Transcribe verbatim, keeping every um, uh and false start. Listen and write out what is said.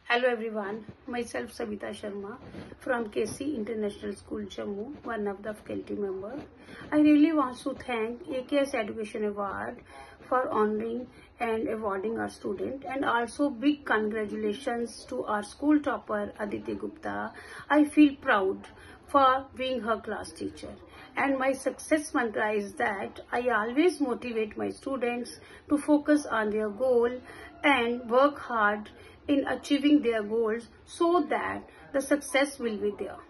Hello everyone, myself Savita Sharma from K C International School Jammu, one of the faculty member. I really want to thank A K S Education Award for honoring and awarding our student, and also big congratulations to our school topper Aditi Gupta. I feel proud for being her class teacher, and my success mantra is that I always motivate my students to focus on their goal and work hard in achieving their goals so that the success will be there.